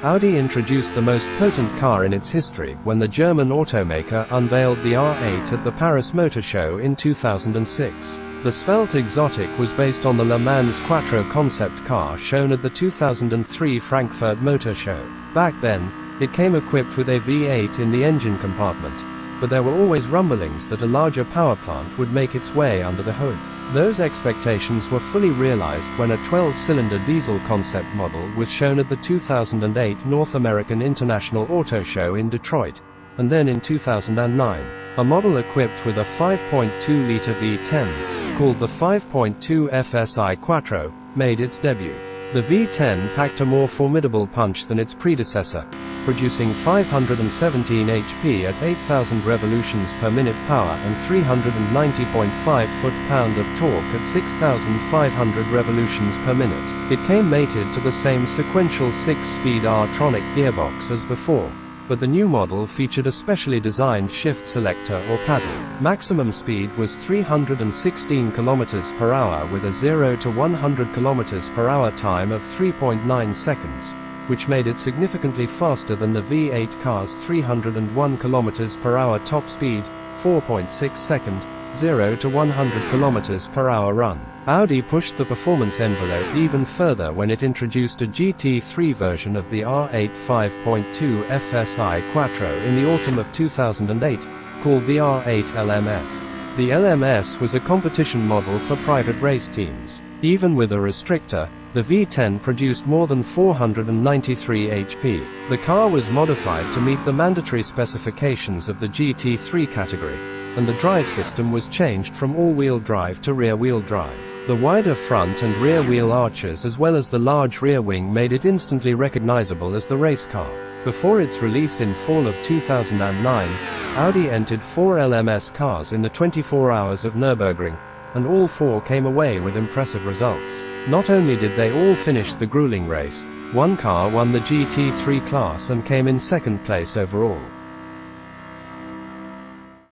Audi introduced the most potent car in its history when the German automaker unveiled the R8 at the Paris Motor Show in 2006. The svelte exotic was based on the Le Mans Quattro concept car shown at the 2003 Frankfurt Motor Show. Back then, it came equipped with a V8 in the engine compartment, but there were always rumblings that a larger power plant would make its way under the hood. Those expectations were fully realized when a 12-cylinder diesel concept model was shown at the 2008 North American International Auto Show in Detroit, and then in 2009, a model equipped with a 5.2-liter V10, called the 5.2 FSI Quattro, made its debut. The V10 packed a more formidable punch than its predecessor, producing 517 HP at 8,000 revolutions per minute power and 390.5 foot-pound of torque at 6,500 revolutions per minute. It came mated to the same sequential 6-speed R-tronic gearbox as before, but the new model featured a specially designed shift-selector or paddle. Maximum speed was 316 km per hour with a 0 to 100 km per hour time of 3.9 seconds, which made it significantly faster than the V8 car's 301 km per hour top speed, 4.6 second, 0 to 100 km per hour run. Audi pushed the performance envelope even further when it introduced a GT3 version of the R8 5.2 FSI Quattro in the autumn of 2008, called the R8 LMS. The LMS was a competition model for private race teams. Even with a restrictor, the V10 produced more than 493 HP. The car was modified to meet the mandatory specifications of the GT3 category, and the drive system was changed from all-wheel drive to rear-wheel drive. The wider front and rear wheel arches as well as the large rear wing made it instantly recognizable as the race car. Before its release in fall of 2009, Audi entered 4 LMS cars in the 24 hours of Nürburgring, and all 4 came away with impressive results. Not only did they all finish the grueling race, one car won the GT3 class and came in second place overall.